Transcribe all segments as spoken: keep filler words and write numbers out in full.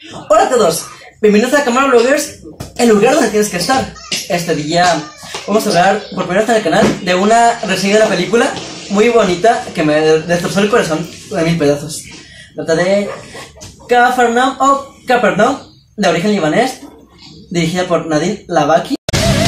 Hola a todos, bienvenidos a Cámara Bloggers, el lugar donde tienes que estar. Este día vamos a hablar por primera vez en el canal de una reseña de la película muy bonita que me destrozó el corazón de mil pedazos. Trata de Cafarnaum o Capernaum, de origen libanés, dirigida por Nadine Lavaki.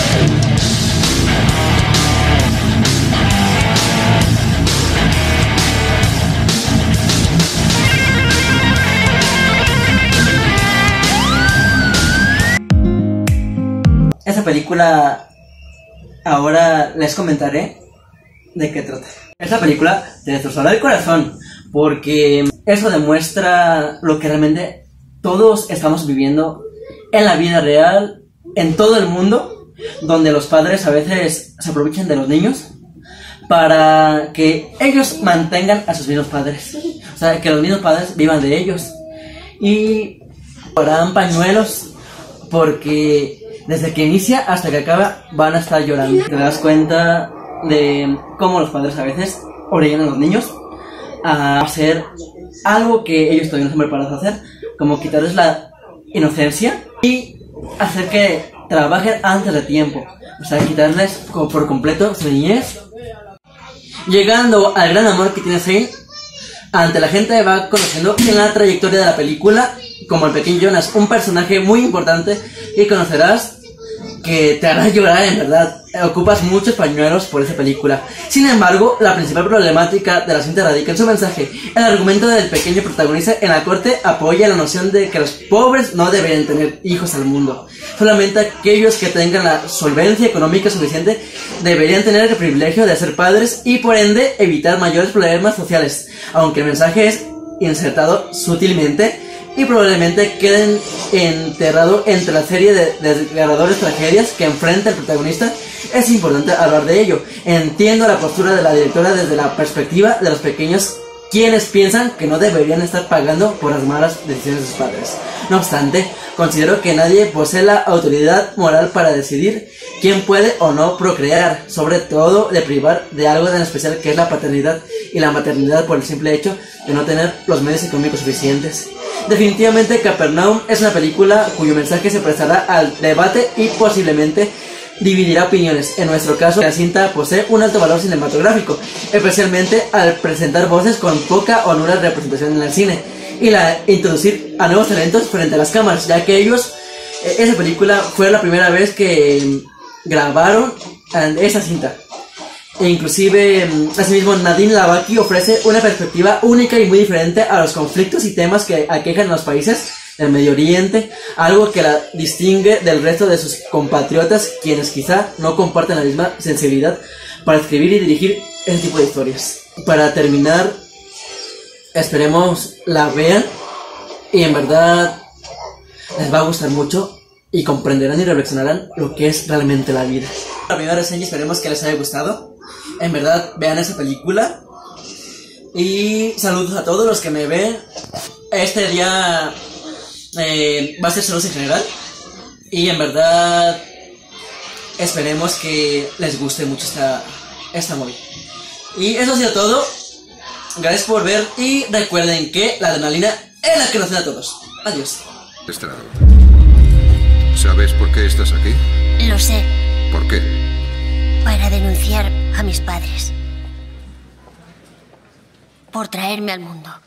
Esta película, ahora les comentaré de qué trata. Esta película te destrozará el corazón, porque eso demuestra lo que realmente todos estamos viviendo en la vida real, en todo el mundo, donde los padres a veces se aprovechan de los niños para que ellos mantengan a sus mismos padres. O sea, que los mismos padres vivan de ellos. Y harán pañuelos porque desde que inicia hasta que acaba van a estar llorando. Te das cuenta de cómo los padres a veces orillan a los niños a hacer algo que ellos todavía no están preparados a hacer, como quitarles la inocencia y hacer que trabajen antes de tiempo. O sea, quitarles por completo su niñez. Llegando al gran amor que tiene Zane ante la gente, va conociendo en la trayectoria de la película como el pequeño Jonas, un personaje muy importante que conocerás, que te hará llorar en verdad. Ocupas muchos pañuelos por esa película. Sin embargo, la principal problemática de la cinta radica en su mensaje. El argumento del pequeño protagonista en la corte apoya la noción de que los pobres no deberían tener hijos al mundo. Solamente aquellos que tengan la solvencia económica suficiente deberían tener el privilegio de ser padres y por ende evitar mayores problemas sociales. Aunque el mensaje es insertado sutilmente y probablemente queden enterrado entre la serie de desgarradoras tragedias que enfrenta el protagonista, es importante hablar de ello. Entiendo la postura de la directora desde la perspectiva de los pequeños, quienes piensan que no deberían estar pagando por las malas decisiones de sus padres. No obstante, considero que nadie posee la autoridad moral para decidir quién puede o no procrear, sobre todo de privar de algo tan especial que es la paternidad y la maternidad por el simple hecho de no tener los medios económicos suficientes. Definitivamente Capernaum es una película cuyo mensaje se prestará al debate y posiblemente dividirá opiniones. En nuestro caso, la cinta posee un alto valor cinematográfico, especialmente al presentar voces con poca o nula representación en el cine y la introducir a nuevos talentos frente a las cámaras, ya que ellos, esa película fue la primera vez que grabaron esa cinta. E inclusive, asimismo, Nadine Lavaki ofrece una perspectiva única y muy diferente a los conflictos y temas que aquejan a los países del Medio Oriente, algo que la distingue del resto de sus compatriotas, quienes quizá no comparten la misma sensibilidad para escribir y dirigir ese tipo de historias. Para terminar, esperemos la vean y en verdad les va a gustar mucho y comprenderán y reflexionarán lo que es realmente la vida. La primera reseña, esperemos que les haya gustado. En verdad, vean esa película. Y saludos a todos los que me ven. Este día eh, va a ser saludos en general. Y en verdad, esperemos que les guste mucho esta, esta movie. Y eso ha sido todo. Gracias por ver y recuerden que la adrenalina es la que nos da a todos. Adiós. Estrado. ¿Sabes por qué estás aquí? Lo sé. ¿Por qué? Para denunciar a mis padres. Por traerme al mundo.